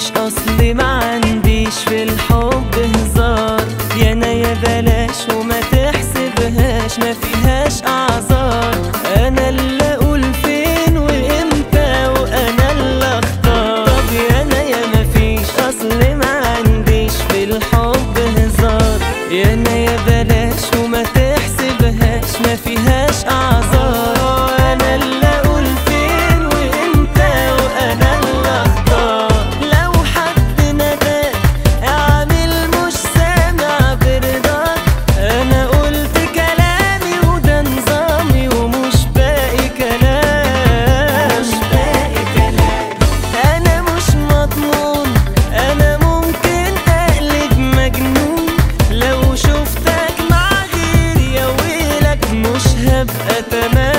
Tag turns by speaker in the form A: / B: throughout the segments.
A: مفيش اصل ما عنديش في الحب هزار، يا انا يا بلاش وما تحسبهاش ما فيهاش اعذار. انا اللي اقول فين وامتى وانا اللي اختار. طب يا انا يا مفيش اصل ما عنديش في الحب هزار، يا انا يا بلاش وما تحسبهاش ما فيهاش اعذار. انا اللي اقول فين وامتى وانا اللي اختار. لو حد نداك اعمل مش سامع برضاك، انا قلت كلامي وده نظامي ومش باقي كلام. مش باقي كلام، انا مش مضمون، انا ممكن اقلب مجنون لو شفتك مع غيري يا ويلك مش هبقى تمام.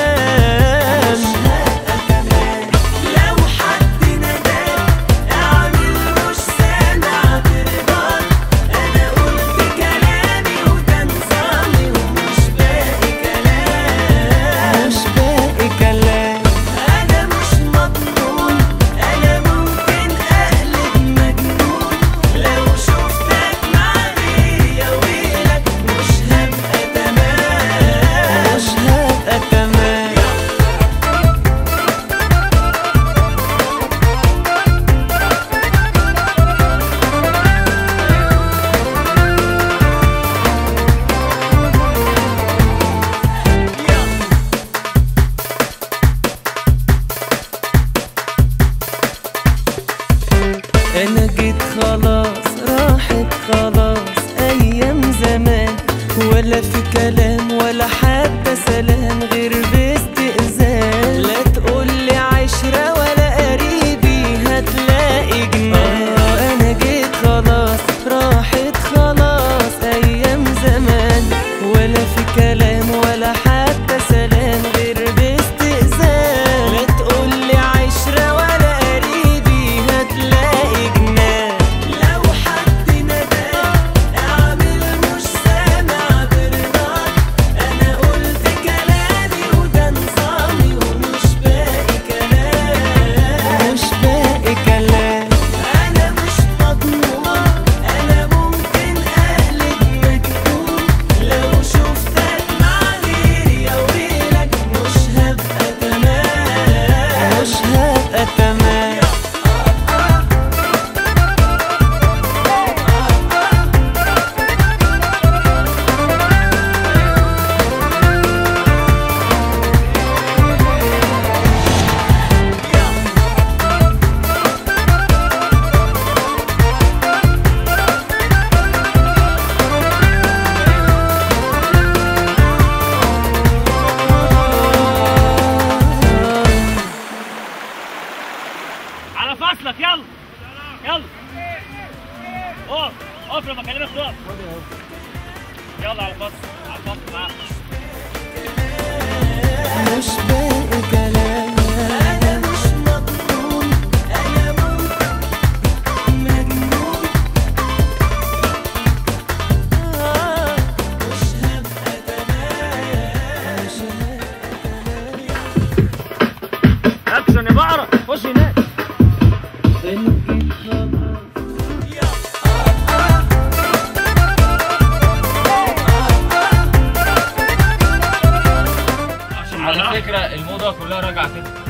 A: لو حد نداك اعمل مش سامع برضاك، انا قلت كلامي وده نظامي ومش باقي كلام. مش باقي كلام، انا مش مضمون، انا ممكن اقلب مجنون لو شفتك مع غيري يا ويلك مش هبقى تمام. مش هبقى تمام. انا جيت خلاص راحت خلاص ايام زمان، ولا في كلام ولا حتى سلام غير باستئذان. لا تقولي عشرة ولا قريبي هتلاقي جنان. انا جيت خلاص راحت خلاص ايام زمان، ولا في كلام ولا حتى سلام غير باستئذان. لا تقولي عشرة ولا قريبي هتلاقي جنان. لو حد نداك اعمل مش سامع برضاك، انا قلت كلامي وده نظامي ومش باقي كلام. مش باقي كلام، انا مش مضمون، انا ممكن اقلب مجنون لو شفتك مع غيري يا ويلك مش هبقى تمام. مش هبقى تمام.
B: على فصلك يلا يلا. اقف اقف لما اكلمك تقف. يلا على فصل على الفصل معاك.
A: مش باقي كلام، انا مش مضمون، انا ممكن مجنون مش هبقى تمام. مش هبقى تمام.
B: اكشن يا بقرة خش هناك. على فكرة الموضة كلها راجعة كده.